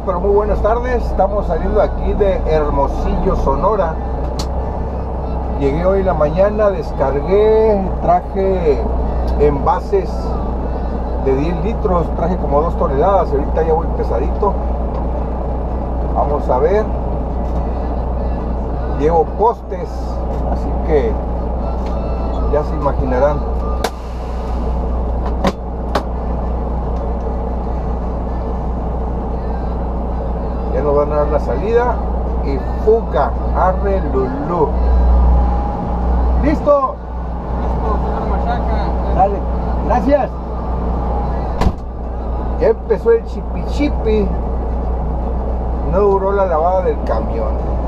pero muy buenas tardes. Estamos saliendo aquí de Hermosillo, Sonora. Llegué hoy en la mañana, descargué, traje envases de 10 litros, traje como 2 toneladas. Ahorita ya voy pesadito. Vamos a ver. Llevo postes, así que ya se imaginarán. Ya nos van a dar la salida y fuga, arre lulú. ¿Listo? Listo, señor Machaca. Dale, gracias. Ya empezó el chipi. No duró la lavada del camión.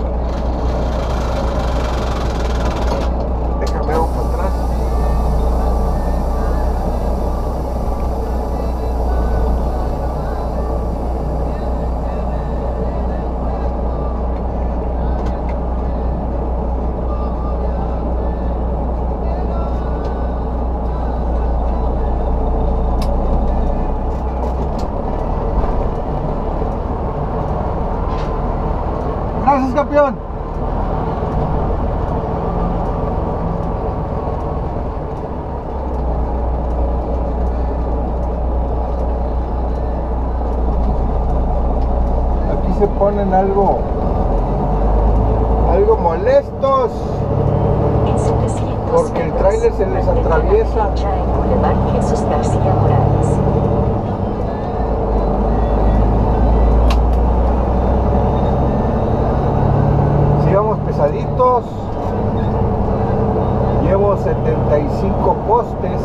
Déjame algo para atrás. Gracias, campeón. Aquí se ponen algo molestos porque el tráiler se les atraviesa. Jesús García Morales. Pesaditos. Llevo 75 postes.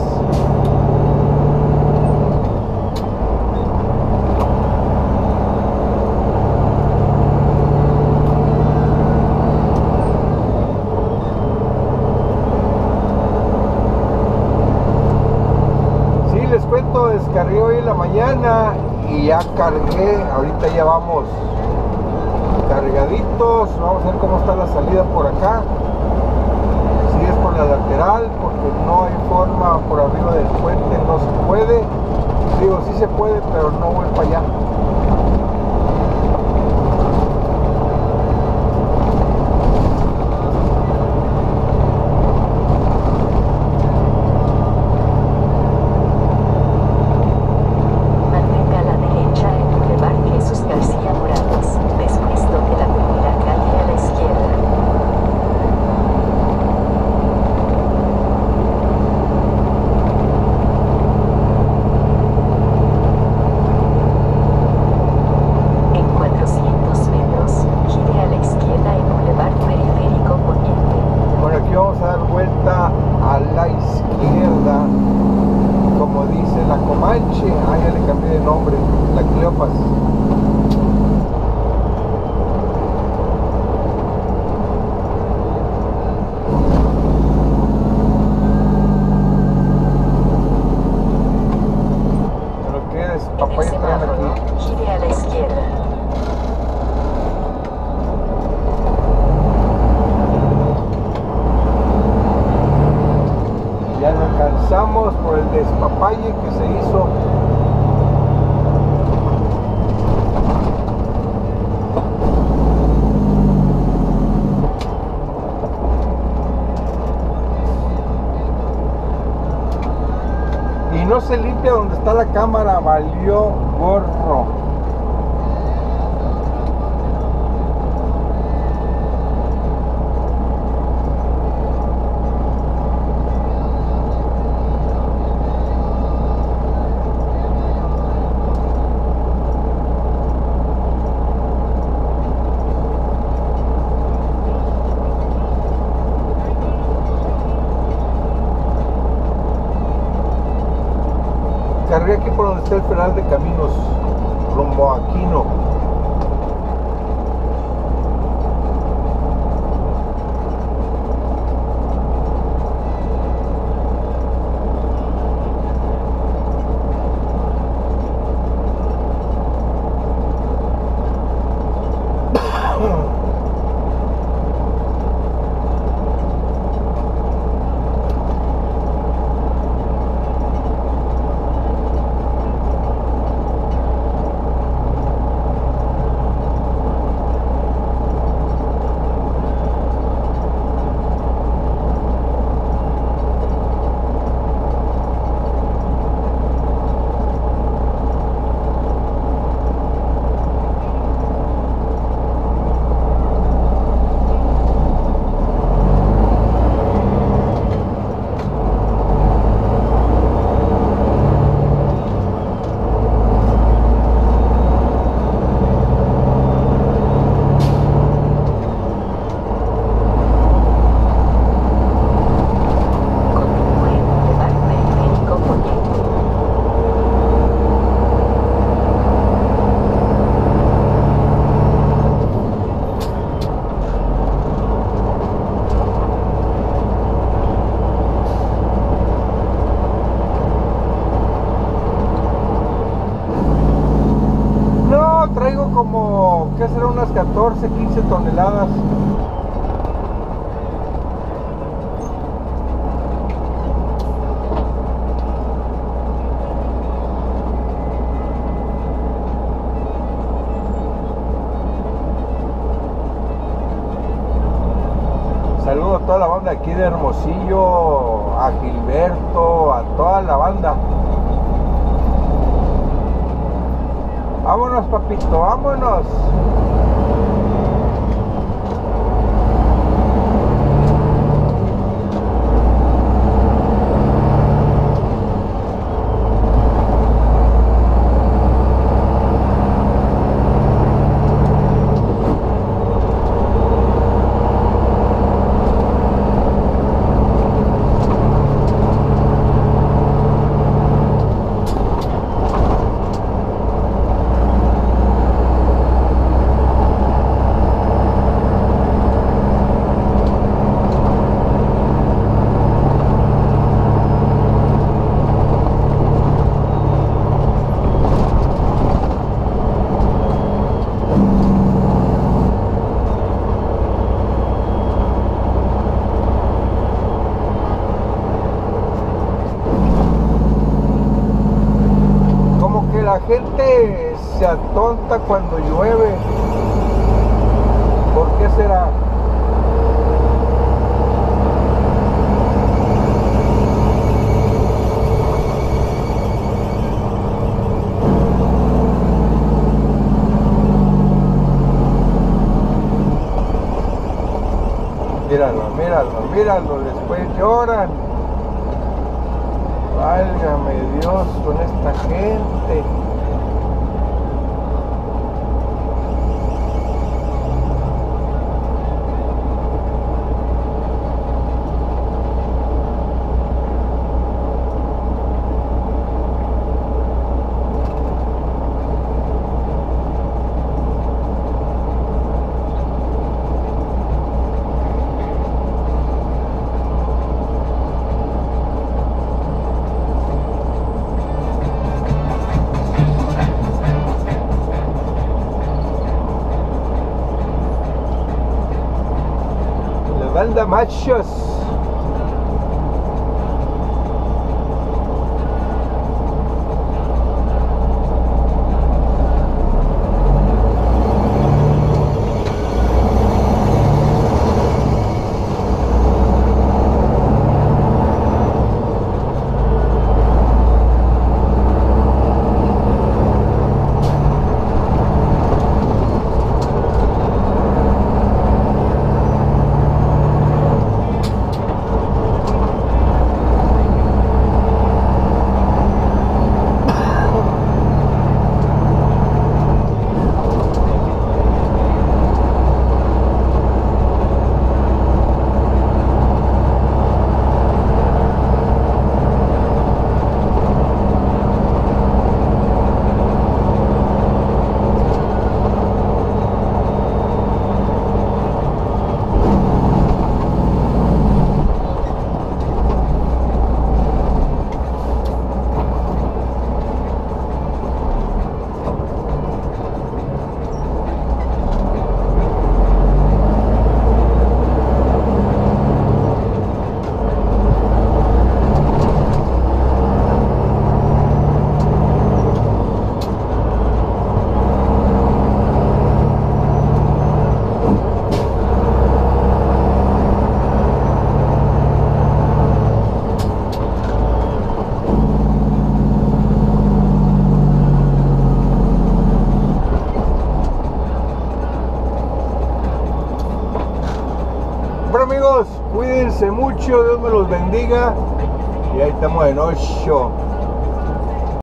Sí, les cuento, descargué hoy en la mañana y ya cargué. Ahorita ya vamos cargaditos. Vamos a ver cómo está la salida por acá. Si es por la lateral, porque no hay forma por arriba del puente, no se puede. Digo, sí se puede, pero no voy para allá. Mantenga a la derecha en Boulevard Jesús García Morales. Después toque la primera calle a la izquierda. En 400 metros, gire a la izquierda en Boulevard Periférico Poniente. Bueno, aquí vamos a dar vuelta a la izquierda, como dice la Comanche. Ah, ya le cambié de nombre, la Cleopas. Pero qué es, En el papaya traen semáforo, aquí. gire a la izquierda. Ya lo alcanzamos por el despapalle que se hizo. Y no se limpia donde está la cámara, valió gorro. Cargué aquí por donde está el Federal de Caminos, rumbo a Aquino. toneladas. Saludo a toda la banda aquí de Hermosillo, a Gilberto, a toda la banda. Vámonos, papito, vámonos. La gente se atonta cuando llueve. ¿Por qué será? Míralo, míralo, míralo, después lloran. Válgame Dios con esta gente. Banda machos. Amigos, cuídense mucho, Dios me los bendiga y ahí estamos en 8.